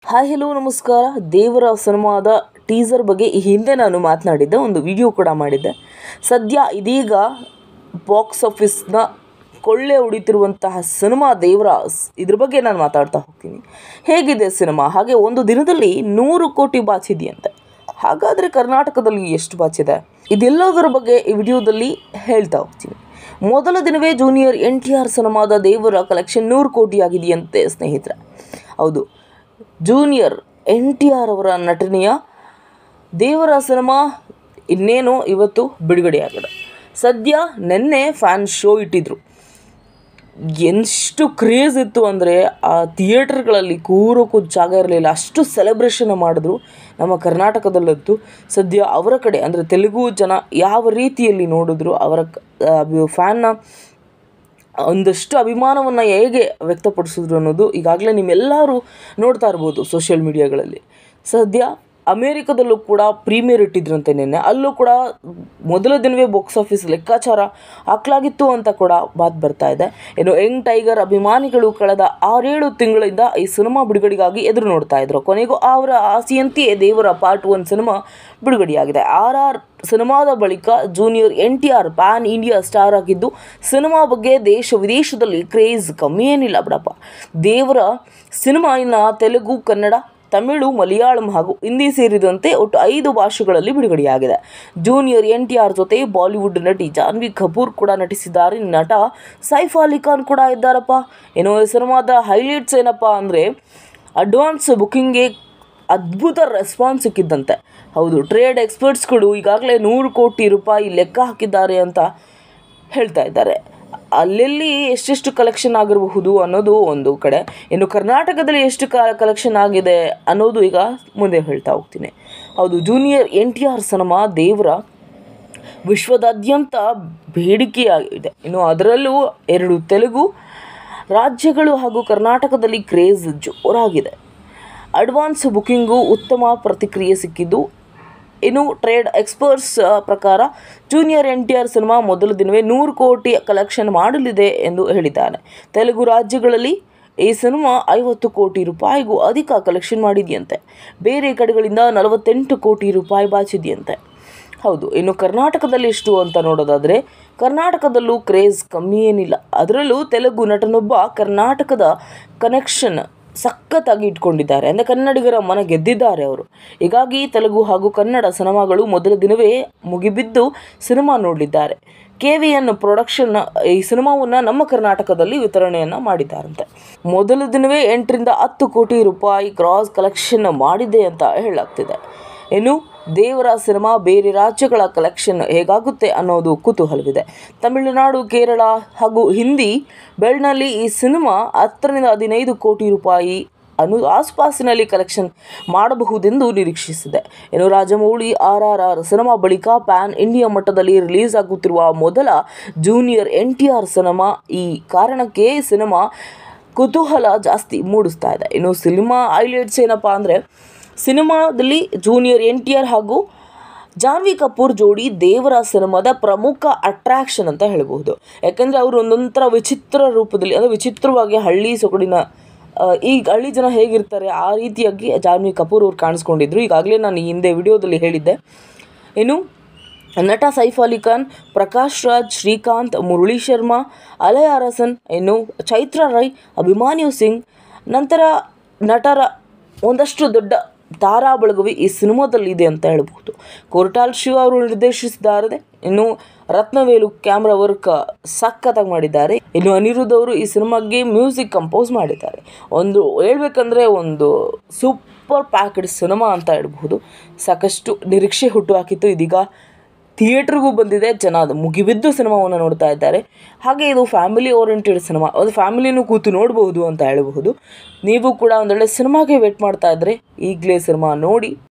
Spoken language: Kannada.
ಹಾಯ್ ಹಲೋ ನಮಸ್ಕಾರ. ದೇವರ ಸಿನಿಮಾದ ಟೀಸರ್ ಬಗ್ಗೆ ಈ ಹಿಂದೆ ನಾನು ಮಾತನಾಡಿದ್ದೆ, ಒಂದು ವಿಡಿಯೋ ಕೂಡ ಮಾಡಿದ್ದೆ. ಸದ್ಯ ಇದೀಗ ಬಾಕ್ಸ್ ಆಫೀಸ್ನ ಕೊಳ್ಳೆ ಹೊಡಿತಿರುವಂತಹ ಸಿನಿಮಾ ದೇವರ, ಇದ್ರ ಬಗ್ಗೆ ನಾನು ಮಾತಾಡ್ತಾ ಹೋಗ್ತೀನಿ. ಹೇಗಿದೆ ಸಿನಿಮಾ? ಹಾಗೆ ಒಂದು ದಿನದಲ್ಲಿ 100 ಕೋಟಿ ಬಾಚಿದೆಯಂತೆ. ಹಾಗಾದರೆ ಕರ್ನಾಟಕದಲ್ಲಿ ಎಷ್ಟು ಬಾಚಿದೆ? ಇದೆಲ್ಲದರ ಬಗ್ಗೆ ಈ ವಿಡಿಯೋದಲ್ಲಿ ಹೇಳ್ತಾ ಹೋಗ್ತೀನಿ. ಮೊದಲ ದಿನವೇ ಜೂನಿಯರ್ NTR ಸಿನಿಮಾದ ದೇವರ ಕಲೆಕ್ಷನ್ 100 ಕೋಟಿ ಆಗಿದೆಯಂತೆ ಸ್ನೇಹಿತರೆ. ಹೌದು, ಜೂನಿಯರ್ NTR ಅವರ ನಟನೆಯ ದೇವರ ಸಿನಿಮಾ ಇನ್ನೇನು ಇವತ್ತು ಬಿಡುಗಡೆಯಾಗಿದೆ. ಸದ್ಯ ನಿನ್ನೆ ಫ್ಯಾನ್ ಶೋ ಇಟ್ಟಿದ್ರು. ಎಷ್ಟು ಕ್ರೇಜ್ ಇತ್ತು ಅಂದರೆ ಆ ಥಿಯೇಟರ್ಗಳಲ್ಲಿ ಕೂರೋಕ್ಕೂ ಜಾಗ ಇರಲಿಲ್ಲ, ಅಷ್ಟು ಸೆಲೆಬ್ರೇಷನ್ ಮಾಡಿದ್ರು ನಮ್ಮ ಕರ್ನಾಟಕದಲ್ಲಂತೂ. ಸದ್ಯ ಅವರ ಕಡೆ ಅಂದರೆ ತೆಲುಗು ಜನ ಯಾವ ರೀತಿಯಲ್ಲಿ ನೋಡಿದ್ರು, ಅವರ ಫ್ಯಾನ್ನ ಒಂದಷ್ಟು ಅಭಿಮಾನವನ್ನು ಹೇಗೆ ವ್ಯಕ್ತಪಡಿಸಿದ್ರು ಅನ್ನೋದು ಈಗಾಗಲೇ ನಿಮ್ಮೆಲ್ಲರೂ ನೋಡ್ತಾ ಇರ್ಬೋದು ಸೋಷಿಯಲ್ ಮೀಡಿಯಾಗಳಲ್ಲಿ. ಸದ್ಯ ಅಮೇರಿಕದಲ್ಲೂ ಕೂಡ ಪ್ರೀಮಿಯರ್ ಇಟ್ಟಿದ್ರಂತೆ ನಿನ್ನೆ. ಅಲ್ಲೂ ಕೂಡ ಮೊದಲ ದಿನವೇ ಬಾಕ್ಸ್ ಆಫೀಸ್ ಲೆಕ್ಕಾಚಾರ ಹಾಕಲಾಗಿತ್ತು ಅಂತ ಕೂಡ ಮಾತು ಬರ್ತಾ ಇದೆ. ಏನು ಯಂಗ್ ಟೈಗರ್ ಅಭಿಮಾನಿಗಳು ಕಳೆದ 6-7 ತಿಂಗಳಿಂದ ಈ ಸಿನಿಮಾ ಬಿಡುಗಡೆಗಾಗಿ ಎದುರು ನೋಡ್ತಾ ಇದ್ರು. ಕೊನೆಗೂ ಅವರ ಆಸೆಯಂತೆಯೇ ದೇವರ ಪಾರ್ಟ್ 1 ಸಿನಿಮಾ ಬಿಡುಗಡೆಯಾಗಿದೆ. RR ಸಿನಿಮಾದ ಬಳಿಕ junior NTR pan India star ಆಗಿದ್ದು, ಸಿನಿಮಾ ಬಗ್ಗೆ ದೇಶ ವಿದೇಶದಲ್ಲಿ ಕ್ರೇಜ್ ಕಮ್ಮಿ ಏನಿಲ್ಲ ಬಿಡಪ್ಪ. ದೇವರ ಸಿನಿಮಾ ಇನ್ನು ತೆಲುಗು, ಕನ್ನಡ, ತಮಿಳು, ಮಲಯಾಳಂ ಹಾಗೂ ಹಿಂದಿ ಸೇರಿದಂತೆ ಒಟ್ಟು 5 ಭಾಷೆಗಳಲ್ಲಿ ಬಿಡುಗಡೆಯಾಗಿದೆ. ಜೂನಿಯರ್ NTR ಜೊತೆ ಬಾಲಿವುಡ್ ನಟಿ ಜಾನ್ವಿ ಕಪೂರ್ ಕೂಡ ನಟಿಸಿದ್ದಾರೆ. ನಟ ಸೈಫ್ ಅಲಿ ಖಾನ್ ಕೂಡ ಇದ್ದಾರಪ್ಪ. ಏನೋ ಈ ಸಿನಿಮಾದ ಹೈಲೈಟ್ಸ್ ಏನಪ್ಪ ಅಂದರೆ ಅಡ್ವಾನ್ಸ್ ಬುಕ್ಕಿಂಗ್ಗೆ ಅದ್ಭುತ ರೆಸ್ಪಾನ್ಸ್ ಸಿಕ್ಕಿದ್ದಂತೆ. ಹೌದು, ಟ್ರೇಡ್ ಎಕ್ಸ್ಪರ್ಟ್ಸ್ಗಳು ಈಗಾಗಲೇ 100 ಕೋಟಿ ರೂಪಾಯಿ ಲೆಕ್ಕ ಹಾಕಿದ್ದಾರೆ ಅಂತ ಹೇಳ್ತಾ ಇದ್ದಾರೆ. ಅಲ್ಲೆಲ್ಲಿ ಎಷ್ಟೆಷ್ಟು ಕಲೆಕ್ಷನ್ ಆಗಿರಬಹುದು ಅನ್ನೋದು ಒಂದು ಕಡೆ, ಇನ್ನು ಕರ್ನಾಟಕದಲ್ಲಿ ಎಷ್ಟು ಕಲೆಕ್ಷನ್ ಆಗಿದೆ ಅನ್ನೋದು ಈಗ ಮುಂದೆ ಹೇಳ್ತಾ ಹೋಗ್ತೀನಿ. ಹೌದು, ಜೂನಿಯರ್ NTR ಸಿನಿಮಾ ದೇವರ ವಿಶ್ವದಾದ್ಯಂತ ಬೇಡಿಕೆಯಾಗಿದೆ. ಇನ್ನು ಅದರಲ್ಲೂ 2 ತೆಲುಗು ರಾಜ್ಯಗಳು ಹಾಗೂ ಕರ್ನಾಟಕದಲ್ಲಿ ಕ್ರೇಜ್ ಜೋರಾಗಿದೆ. ಅಡ್ವಾನ್ಸ್ ಬುಕ್ಕಿಂಗು ಉತ್ತಮ ಪ್ರತಿಕ್ರಿಯೆ ಸಿಕ್ಕಿದ್ದು, ಇನ್ನು ಟ್ರೇಡ್ ಎಕ್ಸ್ಪರ್ಟ್ಸ್ ಪ್ರಕಾರ ಜೂನಿಯರ್ NTR ಸಿನಿಮಾ ಮೊದಲ ದಿನವೇ 100 ಕೋಟಿ ಕಲೆಕ್ಷನ್ ಮಾಡಲಿದೆ ಎಂದು ಹೇಳಿದ್ದಾನೆ. ತೆಲುಗು ರಾಜ್ಯಗಳಲ್ಲಿ ಈ ಸಿನಿಮಾ 50 ಕೋಟಿ ರೂಪಾಯಿಗೂ ಅಧಿಕ ಕಲೆಕ್ಷನ್ ಮಾಡಿದೆಯಂತೆ. ಬೇರೆ ಕಡೆಗಳಿಂದ 48 ಕೋಟಿ ರೂಪಾಯಿ ಬಾಚಿದೆಯಂತೆ. ಹೌದು, ಇನ್ನು ಕರ್ನಾಟಕದಲ್ಲಿ ಎಷ್ಟು ಅಂತ ನೋಡೋದಾದರೆ ಕರ್ನಾಟಕದಲ್ಲೂ ಕ್ರೇಜ್ ಕಮ್ಮಿ ಏನಿಲ್ಲ. ಅದರಲ್ಲೂ ತೆಲುಗು ನಟನೊಬ್ಬ ಕರ್ನಾಟಕದ ಕನೆಕ್ಷನ್ ಸಖತ್ತಾಗಿ ಇಟ್ಕೊಂಡಿದ್ದಾರೆ. ಅಂದರೆ ಕನ್ನಡಿಗರ ಮನ ಗೆದ್ದಿದ್ದಾರೆ ಅವರು. ಹೀಗಾಗಿ ತೆಲುಗು ಹಾಗೂ ಕನ್ನಡ ಸಿನಿಮಾಗಳು ಮೊದಲ ದಿನವೇ ಮುಗಿಬಿದ್ದು ಸಿನಿಮಾ ನೋಡಲಿದ್ದಾರೆ. KVN ಪ್ರೊಡಕ್ಷನ್ ಈ ಸಿನಿಮಾವನ್ನು ನಮ್ಮ ಕರ್ನಾಟಕದಲ್ಲಿ ವಿತರಣೆಯನ್ನು ಮಾಡಿದ್ದಾರಂತೆ. ಮೊದಲ ದಿನವೇ 8ರಿಂದ 10 ಕೋಟಿ ರೂಪಾಯಿ ಗ್ರಾಸ್ ಕಲೆಕ್ಷನ್ ಮಾಡಿದೆ ಅಂತ ಹೇಳಲಾಗ್ತಿದೆ. ಇನ್ನು ದೇವರ ಸಿನಿಮಾ ಬೇರೆ ರಾಜ್ಯಗಳ ಕಲೆಕ್ಷನ್ ಹೇಗಾಗುತ್ತೆ ಅನ್ನೋದು ಕುತೂಹಲವಿದೆ. ತಮಿಳುನಾಡು, ಕೇರಳ ಹಾಗೂ ಹಿಂದಿ ಬೆಳ್ನಲ್ಲಿ ಈ ಸಿನಿಮಾ 10ರಿಂದ 15 ಕೋಟಿ ರೂಪಾಯಿ ಆಸುಪಾಸಿನಲ್ಲಿ ಕಲೆಕ್ಷನ್ ಮಾಡಬಹುದೆಂದು ನಿರೀಕ್ಷಿಸಿದೆ. ಇನ್ನು ರಾಜಮೌಳಿ RRR ಸಿನಿಮಾ ಬಳಿಕ ಪ್ಯಾನ್ ಇಂಡಿಯಾ ಮಟ್ಟದಲ್ಲಿ ರಿಲೀಸ್ ಆಗುತ್ತಿರುವ ಮೊದಲ ಜೂನಿಯರ್ NTR ಸಿನಿಮಾ. ಈ ಕಾರಣಕ್ಕೆ ಸಿನಿಮಾ ಕುತೂಹಲ ಜಾಸ್ತಿ ಮೂಡಿಸ್ತಾ ಇದೆ. ಇನ್ನು ಸಿನಿಮಾ ಹೈಲೈಟ್ಸ್ ಏನಪ್ಪ ಅಂದರೆ ಸಿನಿಮಾದಲ್ಲಿ ಜೂನಿಯರ್ NTR ಹಾಗೂ ಜಾನ್ವಿ ಕಪೂರ್ ಜೋಡಿ ದೇವರ ಸಿನಿಮಾದ ಪ್ರಮುಖ ಅಟ್ರಾಕ್ಷನ್ ಅಂತ ಹೇಳ್ಬೋದು. ಯಾಕೆಂದರೆ ಅವರು ಒಂದೊಂಥರ ವಿಚಿತ್ರ ರೂಪದಲ್ಲಿ, ಅಂದರೆ ವಿಚಿತ್ರವಾಗಿ ಹಳ್ಳಿ ಸೊಗಡಿನ ಈ ಹಳ್ಳಿ ಜನ ಹೇಗಿರ್ತಾರೆ ಆ ರೀತಿಯಾಗಿ ಜಾನ್ವಿ ಕಪೂರ್ ಅವ್ರು ಕಾಣಿಸ್ಕೊಂಡಿದ್ರು. ಈಗಾಗಲೇ ನಾನು ಈ ಹಿಂದೆ ವಿಡಿಯೋದಲ್ಲಿ ಹೇಳಿದ್ದೆ. ಇನ್ನು ನಟ ಸೈಫ್ ಅಲಿ ಖಾನ್, ಪ್ರಕಾಶ್ ರಾಜ್, ಶ್ರೀಕಾಂತ್, ಮುರಳಿ ಶರ್ಮಾ, ಅಲೈ ಅರಸನ್, ಇನ್ನು ಚೈತ್ರಾ ರೈ, ಅಭಿಮನ್ಯು ಸಿಂಗ್, ನಂತರ ನಟರ ಒಂದಷ್ಟು ದೊಡ್ಡ ತಾರಾ ಬಳಗವೇ ಈ ಸಿನಿಮಾದಲ್ಲಿ ಇದೆ ಅಂತ ಹೇಳ್ಬೋದು. ಕೊರಟಾಲ್ ಶಿವ ಅವರು ನಿರ್ದೇಶಿಸಿದ್ದಾರೆ. ಇನ್ನು ರತ್ನವೇಲು ಕ್ಯಾಮ್ರಾ ವರ್ಕ್ ಸಖತ್ತಾಗಿ ಮಾಡಿದ್ದಾರೆ. ಇನ್ನು ಅನಿರುದ್ಧ್ ಅವರು ಈ ಸಿನಿಮಾಗೆ ಮ್ಯೂಸಿಕ್ ಕಂಪೋಸ್ ಮಾಡಿದ್ದಾರೆ. ಒಂದು ಹೇಳ್ಬೇಕಂದ್ರೆ ಒಂದು ಸೂಪರ್ ಪ್ಯಾಕ್ಡ್ ಸಿನಿಮಾ ಅಂತ ಹೇಳ್ಬೋದು. ಸಾಕಷ್ಟು ನಿರೀಕ್ಷೆ ಹುಟ್ಟುಹಾಕಿತ್ತು. ಇದೀಗ ಥಿಯೇಟ್ರಿಗೂ ಬಂದಿದೆ. ಜನ ಅದು ಮುಗಿಬಿದ್ದು ಸಿನಿಮಾವನ್ನು ನೋಡ್ತಾ ಇದ್ದಾರೆ. ಹಾಗೆ ಇದು ಫ್ಯಾಮಿಲಿ ಓರಿಯೆಂಟೆಡ್ ಸಿನಿಮಾ, ಅದು ಫ್ಯಾಮಿಲಿನೂ ಕೂತು ನೋಡಬಹುದು ಅಂತ ಹೇಳಬಹುದು. ನೀವು ಕೂಡ ಒಂದೊಳ್ಳೆ ಸಿನಿಮಾಗೆ ವೇಟ್ ಮಾಡ್ತಾ ಇದ್ದರೆ ಈಗಲೇ ಸಿನಿಮಾ ನೋಡಿ.